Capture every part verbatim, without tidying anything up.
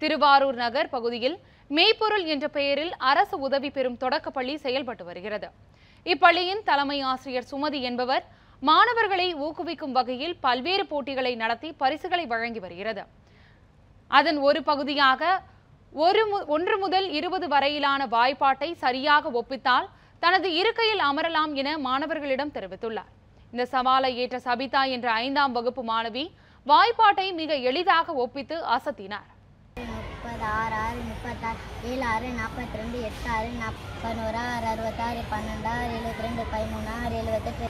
திருவாரூர் நகர் பகுதியில் மெய்ப்பொருள் என்ற பெயரில் அரசு உதவி பெறும் தொடக்கப்பள்ளி செயல்பட்டு வருகிறது. இப்பள்ளியின் தலைமை ஆசிரியர் சுமதி என்பவர் மாணவர்களை ஊக்குவிக்கும் வகையில் பல்வேறு போட்டிகளை நடத்தி பரிசுகளை வழங்கி வருகிறது. அதன் ஒரு பகுதியாக ஒரு ஒன்று முதல் இருபது வரையிலான வாய்ப்பாட்டை சரியாக ஒப்பித்தால் தனது இருக்கையில் அமரலாம் என மாணவர்களிடம் தெரிவித்துள்ளார். இந்த சவாலை ஏற்ற சபிதா என்ற ஐந்தாம் வகுப்பு மாணவி வாய்ப்பாட்டை மிக எளிதாக ஒப்பித்து அசத்தினார். முப்பது ஆறு ஆறு முப்பத்தாறு ஏழு ஆறு நாற்பத்தி ரெண்டு எட்டு ஆறு பதினோரு ஆறு அறுபத்தாறு பன்னெண்டு ஆறு எழுபத்தி ரெண்டு பதிமூணு ஆறு எழுபத்தெட்டு.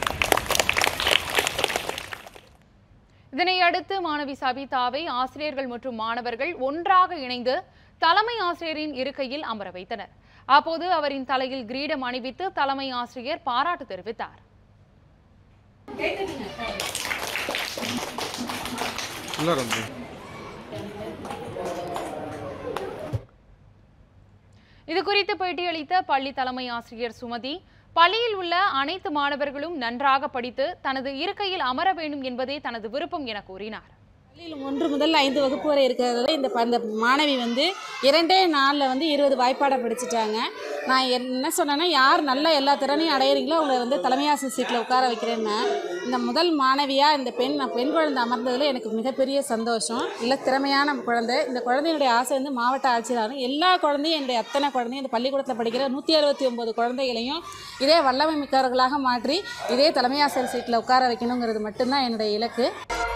இதனையடுத்து மாணவி சபிதாவை ஆசிரியர்கள் மற்றும் மாணவர்கள் ஒன்றாக இணைந்து தலைமை ஆசிரியரின் இருக்கையில் அமர வைத்தனர். அப்போது அவரின் தலையில் கிரீடம் அணிவித்து தலைமை ஆசிரியர் பாராட்டு தெரிவித்தார். இது குறித்து பேட்டியளித்த பள்ளி தலைமை ஆசிரியர் சுமதி, பள்ளியில் உள்ள அனைத்து மாணவர்களும் நன்றாக படித்து தனது இருக்கையில் அமர வேண்டும் என்பதே தனது விருப்பம் என கூறினார். பள்ளியில் ஒன்று முதல் ஐந்து வகுப்பு வரை இருக்கிறதுல இந்த அந்த மாணவி வந்து இரண்டே நாளில் வந்து இருபது வாய்ப்பாடை படிச்சுட்டாங்க. நான் என்ன சொன்னேன்னா, யார் நல்லா எல்லா திறனையும் அடையிறீங்களோ அவங்களை வந்து தலைமையாசிரியர் சீட்டில் உட்கார வைக்கிறேன்னு. இந்த முதல் மாணவியாக இந்த பெண் பெண் குழந்தை அமர்ந்ததில் எனக்கு மிகப்பெரிய சந்தோஷம். இல்லை, திறமையான குழந்தை. இந்த குழந்தையுடைய ஆசை வந்து மாவட்ட ஆட்சியராகும் எல்லா குழந்தையும், என்னுடைய அத்தனை குழந்தையும், இந்த பள்ளிக்கூடத்தில் படிக்கிற நூற்றி அறுபத்தி ஒம்பது குழந்தைகளையும் இதே வல்லமை மிக்கவர்களாக மாற்றி இதே தலைமையாசிரியர் சீட்டில் உட்கார வைக்கணுங்கிறது மட்டும்தான் என்னுடைய இலக்கு.